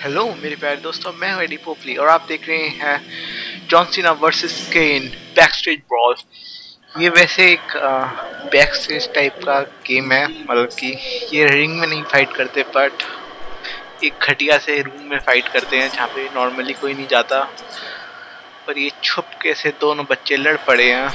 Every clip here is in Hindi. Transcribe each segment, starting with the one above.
हेलो मेरे प्यारे दोस्तों, मैं हूं एडी पोपली और आप देख रहे हैं जॉन सीना वर्सेस केन बैकस्टेज ब्रॉल। ये वैसे एक बैकस्टेज टाइप का गेम है, मतलब कि ये रिंग में नहीं फाइट करते बट एक घटिया से रूम में फाइट करते हैं जहाँ पे नॉर्मली कोई नहीं जाता। और ये छुपके से दोनों बच्चे लड़ पड़े हैं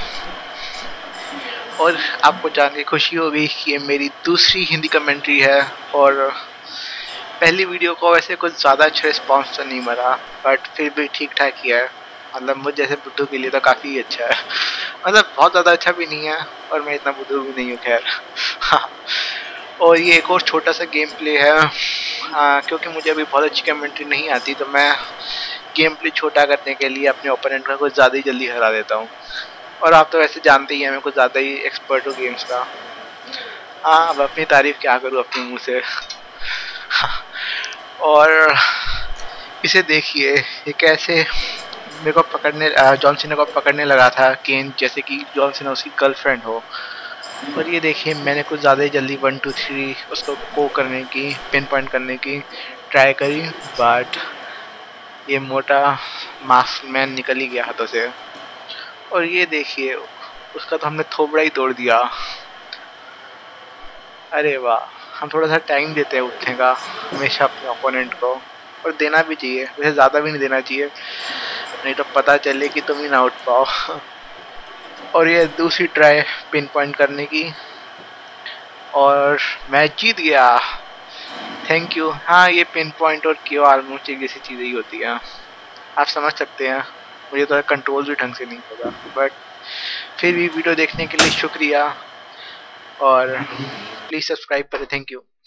और आपको जान के खुशी होगी कि ये मेरी दूसरी हिंदी कमेंट्री है। और पहली वीडियो को वैसे कुछ ज़्यादा अच्छा रिस्पॉन्स तो नहीं मिला बट फिर भी ठीक ठाक ही है। मतलब मुझ जैसे बुद्धू के लिए तो काफ़ी अच्छा है। मतलब बहुत ज़्यादा अच्छा भी नहीं है और मैं इतना बुद्धू भी नहीं हूँ, खैर। हाँ, और ये एक और छोटा सा गेम प्ले है। क्योंकि मुझे अभी बहुत अच्छी कमेंट्री नहीं आती तो मैं गेम प्ले छोटा करने के लिए अपने ओपोनेंट को कुछ ज़्यादा ही जल्दी हरा देता हूँ। और आप तो वैसे जानते ही हैं मैं कुछ ज़्यादा ही एक्सपर्ट हूँ गेम्स का। हाँ, अब अपनी तारीफ क्या करूँ अपने मुँह से। और इसे देखिए, ये कैसे मेरे को पकड़ने जॉन सीना को पकड़ने लगा था केन, जैसे कि जॉन सीना उसकी गर्लफ्रेंड हो। और ये देखिए, मैंने कुछ ज़्यादा ही जल्दी 1 2 3 उसको को करने की, पिन पॉइंट करने की ट्राई करी बट ये मोटा मास्क मैन निकल ही गया हाथों से। और ये देखिए, उसका तो हमने थोबड़ा ही तोड़ दिया। अरे वाह, हम थोड़ा सा टाइम देते हैं उठने का हमेशा अपने ओपोनेंट को, और देना भी चाहिए, वैसे ज़्यादा भी नहीं देना चाहिए, नहीं तो पता चले कि तुम ही ना उठ पाओ। और ये दूसरी ट्राई पिन पॉइंट करने की और मैं जीत गया। Thank you. हाँ, ये पिन पॉइंट और क्यू ऑलमोस्ट एक जैसी चीज़ें ही होती हैं, आप समझ सकते हैं। मुझे तो कंट्रोल भी ढंग से नहीं पता बट फिर भी वीडियो देखने के लिए शुक्रिया और प्लीज़ सब्सक्राइब करें। Thank you.